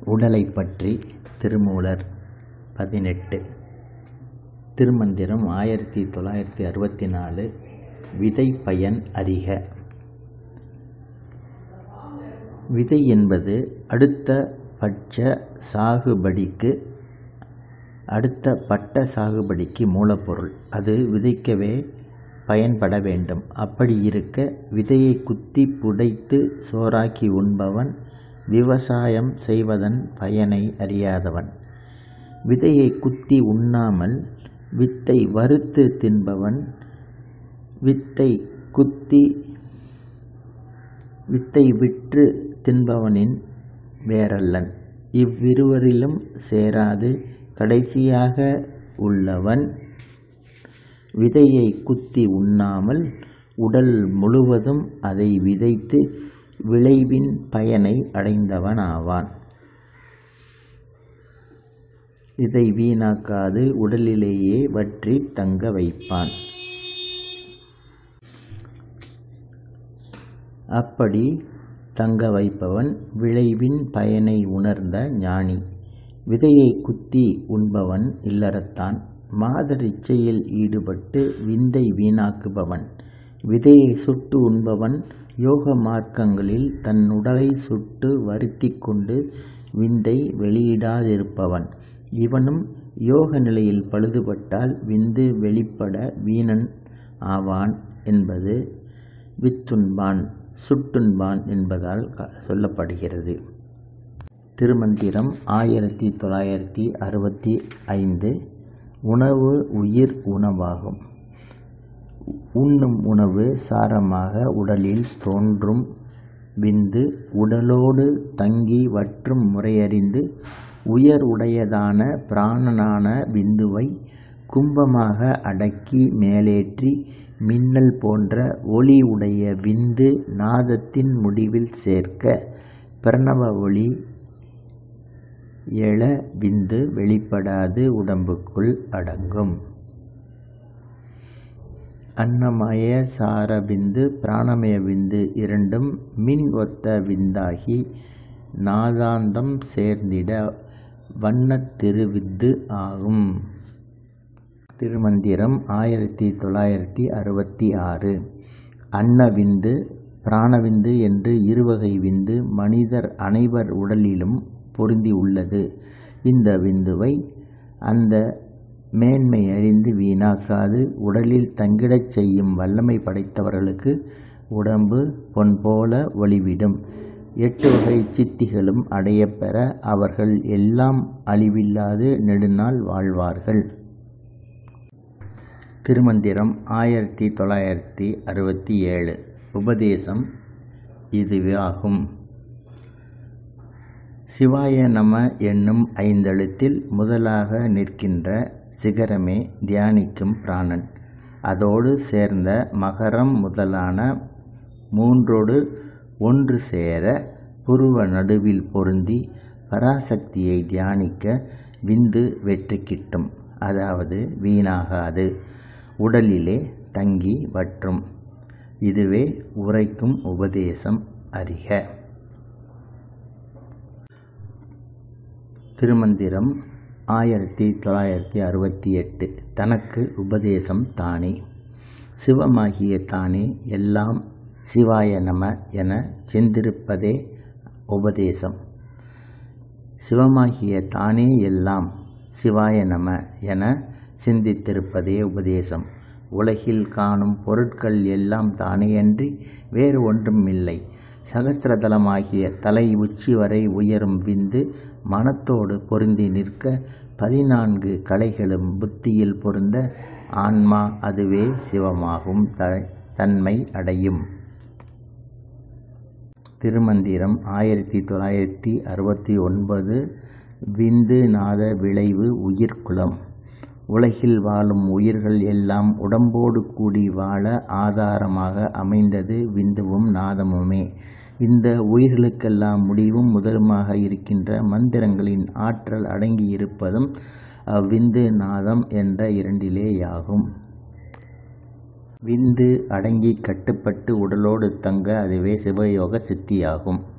உடலை பற்றி திருமூலர் 18. திருமந்திரம் 1964. விதை பயன் அறிக. விதை என்பது அடுத்த பட்ட சாகுபடிக்கு மூலப்பொருள். அது விதைக்கவே பயன்பட வேண்டும். அப்படி இருக்க விதையை குத்தி புடைத்து சோறாக்கி உண்பவன் விவசாயம் செய்வதன் பயனை அறியாதவன். விதையை குத்தி உண்ணாமல் வித்தை வறுத்து தின்பவன் வித்தை விற்று தின்பவனின் வேறல்லன். இவ்விருவரிலும் சேராது கடைசியாக உள்ளவன் விதையை குத்தி உண்ணாமல் உடல் முழுவதும் அதை விதைத்து விளைவின் பயனை அடைந்தவன் ஆவான். இதை வீணாக்காது உடலிலேயே வற்றி தங்க வைப்பான். அப்படி தங்க வைப்பவன் விளைவின் பயனை உணர்ந்த ஞானி. விதையை குத்தி உண்பவன் இல்லறத்தான். மாதர் இச்சையில் ஈடுபட்டு விந்தை வீணாக்குபவன். விதையை சுட்டு உண்பவன் யோக மார்க்கங்களில் தன் உடலை சுட்டு வருத்தி கொண்டு விந்தை வெளியிடாதிருப்பவன். இவனும் யோக நிலையில் பழுதுபட்டால் விந்து வெளிப்பட வீணன் ஆவான் என்பது வித்துண்பான் சுட்டுண்பான் என்பதால் சொல்லப்படுகிறது. திருமந்திரம் 1965. உணவு உயிர் உணவாகும். உண்ணும் உணவு சாரமாக உடலில் தோன்றும் விந்து உடலோடு தங்கி வற்றும் முறையறிந்து உயர் உடையதான பிராணனான விந்துவை கும்பமாக அடக்கி மேலேற்றி மின்னல் போன்ற ஒளி உடைய விந்து நாதத்தின் முடிவில் சேர்க்க பிரணவ ஒளி எழ விந்து வெளிப்படாது உடம்புக்குள் அடங்கும். அன்னமய சார விந்து பிராணமய விந்து இரண்டும் மின் ஒத்த விந்தாகி நாதாந்தம் சேர்ந்திட வண்ணத் திருவித்து ஆகும். திருமந்திரம் 1966. அன்னவிந்து பிராணவிந்து என்று இருவகை விந்து மனிதர் அனைவர் உடலிலும் பொருந்தி உள்ளது. இந்த விந்துவை அந்த மேன்மை அறிந்து வீணாக்காது உடலில் தங்கிடச் செய்யும் வல்லமை படைத்தவர்களுக்கு உடம்பு பொன் போல ஒளிவிடும். 8 வகை சித்திகளும் அடையப்பெற அவர்கள் எல்லாம் அழிவில்லாது நெடுநாள் வாழ்வார்கள். திருமந்திரம் 1967. உபதேசம் இதுவாகும். சிவாய நம என்னும் 5 எழுத்தில் முதலாக நிற்கின்ற சிகரமே தியானிக்கும் பிராணன். அதோடு சேர்ந்த மகரம் முதலான 3 ஒன்று சேர புருவ நடுவில் பொருந்தி பராசக்தியை தியானிக்க விந்து வெற்றி கிட்டும். அதாவது வீணாகாது உடலிலே தங்கி வற்றும். இதுவே உரைக்கும் உபதேசம் அறிக. திருமந்திரம் 1968. தனக்கு உபதேசம் தானே. சிவமாகிய தானே எல்லாம் சிவாய நம என சிந்திருப்பதே உபதேசம். சிவமாகிய தானே எல்லாம் சிவாய நம என சிந்தித்திருப்பதே உபதேசம். உலகில் காணும் பொருட்கள் எல்லாம் தானேயன்றி வேறு ஒன்றும் இல்லை. சகஸ்ரதலமாகிய தலை உச்சி வரை உயரும் விந்து மனத்தோடு பொருந்தி நிற்க 14 கலைகளும் புத்தியில் பொருந்த ஆன்மா அதுவே சிவமாகும் தன்மை அடையும். திருமந்திரம் 1969. விந்து நாத விளைவு உயிர்குலம். உலகில் வாழும் உயிர்கள் எல்லாம் உடம்போடு கூடி வாழ ஆதாரமாக அமைந்தது விந்துவும் நாதமுமே. இந்த உயிர்களுக்கெல்லாம் முடிவும் முதலுமாக இருக்கின்ற மந்திரங்களின் ஆற்றல் அடங்கியிருப்பதும் அவ்விந்து நாதம் என்ற 2லேயாகும். விந்து அடங்கி கட்டுப்பட்டு உடலோடு தங்க அதுவே சிவயோக சித்தியாகும்.